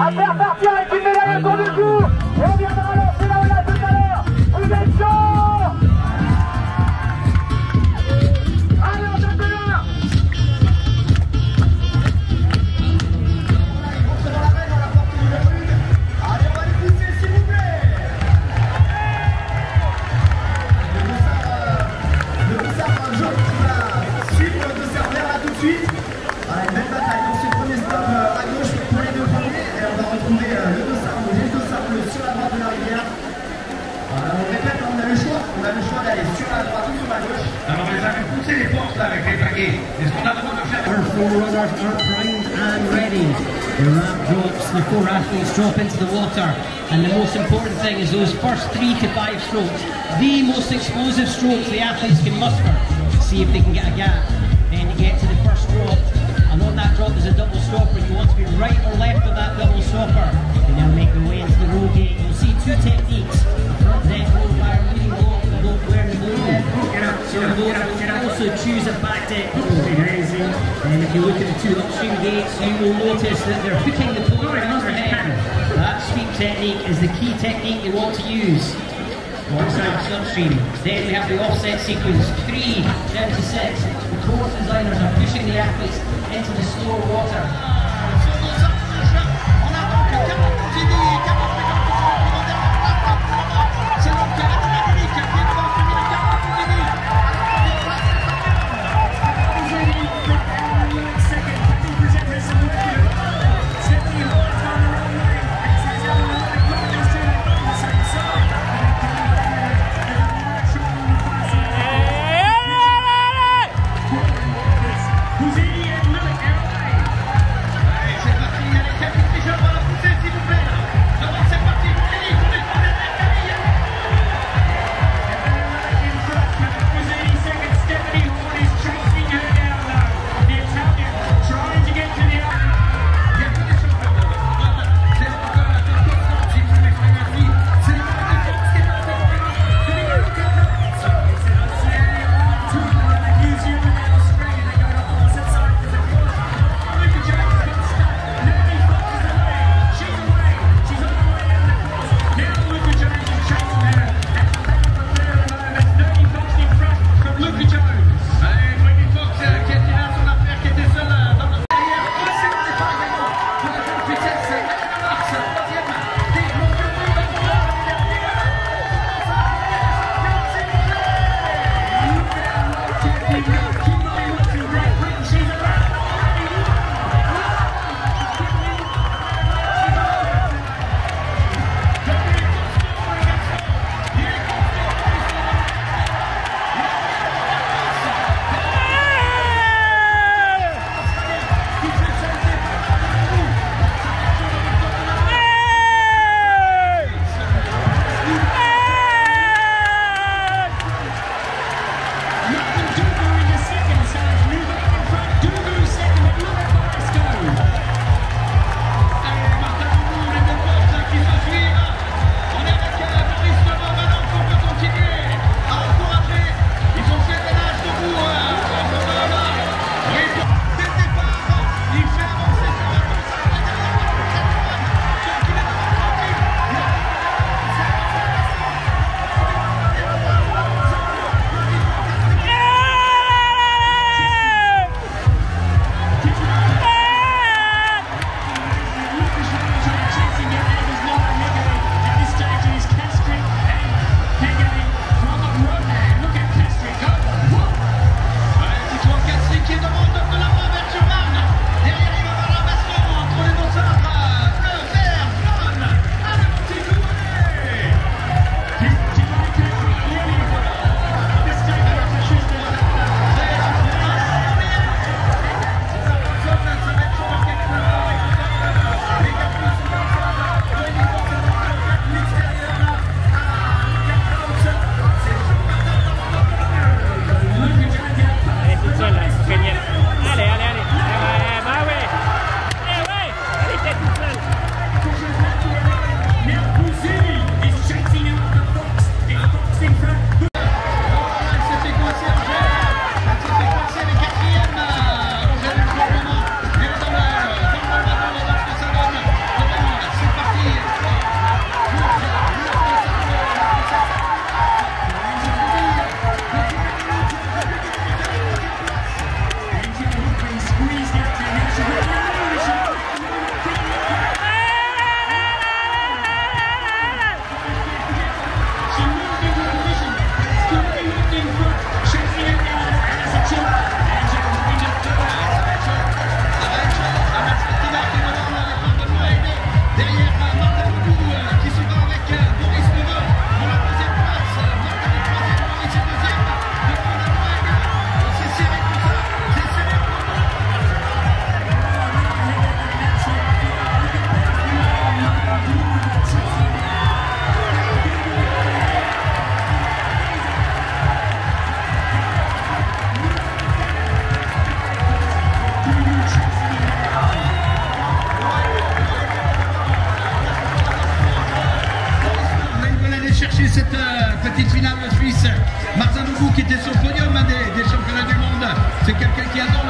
à faire partir avec une médaille autour du cou. Et on viendra lancer là où là tout à l'heure. Vous êtes chaud? Allez, on tape là. Allez, on va les pousser s'il vous plaît. Le dossard jaune qui va suivre le dossard vert là tout de suite. Voilà, une belle bataille dans ce premier stop à gauche pour les deux premiers. Et on va retrouver le dossard rouge et le dossard bleu sur la droite de la rivière. Voilà, on répète, on a le choix d'aller sur la droite ou sur la gauche. Alors les amis, poussez les portes là avec les baguettes. Est-ce qu'on a le droit de faire? Our four runners are primed and ready. The ramp drops, the four athletes drop into the water. And the most important thing is those first 3 to 5 strokes. The most explosive strokes the athletes can muster. See if they can get a gap. Then you get to the first drop. And on that drop there's a double stopper. You want to be right or left of that double stopper. And then make your way into the roll gate. You'll see 2 techniques. The front deck roll by leading block, the block wearing the blue. So those will also choose a back deck roll. And if you look at the 2 upstream gates, you will notice that they're hooking the pole in overhead. That sweep technique is the key technique you want to use. Upstream. Then we have the offset sequence, 3 down to 6. The course designers are pushing the athletes into the slower water.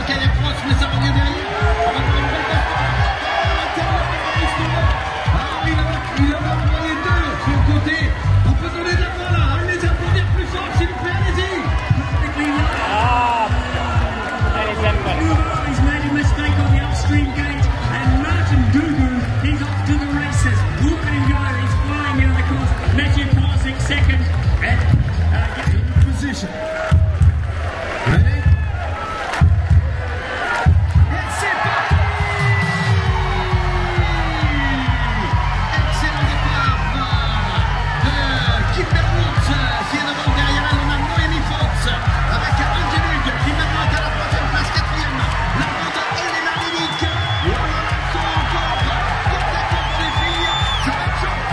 Kayak Cross, mais ça revient derrière. Il a envoyé deux sur le côté. On peut donner de la main là. Allez les applaudir plus fort, s'il vous plaît, allez-y. He's made a mistake on the upstream gate, and Martin Dugu, he's off to the races. Look at him go, he's flying down the course. Matthew Parsik second, and Position. Ready? Et c'est parti! Excellent départ de Kimber Woods qui est devant. Derrière elle, on a Noémie Fox avec Angelique qui maintenant est à la troisième place, quatrième. La route Elena Linick. Et on a l'accent encore côte à côte les filles. Ça va être chaud.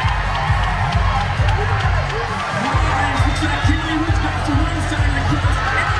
looks like Kimberly Woods goes to one side of the course.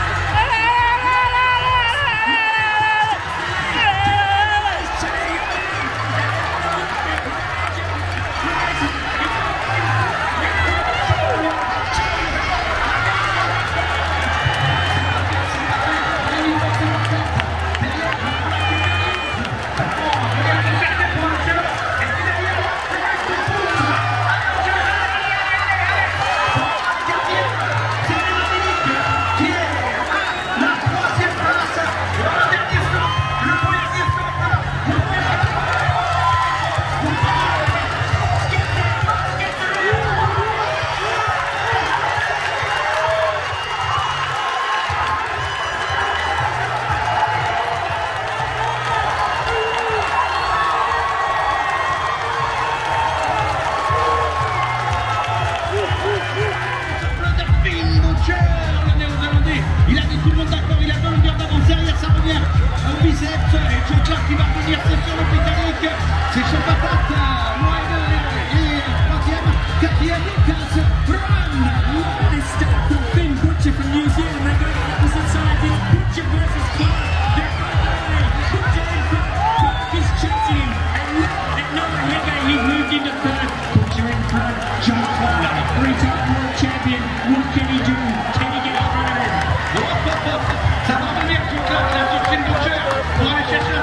Le néo-zélandais, il a mis tout le monde d'accord, il a deux longueurs d'avance, derrière ça revient au biceps, et Joe Clark qui va revenir, c'est sur le britannique, c'est chaud patate, Moïse et troisième, quatrième, Lucas Brown. This start from Finn Butcher from New Zealand. They go to the opposite side. It's Butcher versus Clark. They're both away. Butcher in front. Clark is chasing him. And look at Noah Hege. He's moved into third. Butcher in front. Joe Clark, three-time world champion. What can he do? Can he get in front of him? Ça va revenir, Joe Clark, là, sur Finn Butcher, pour aller chercher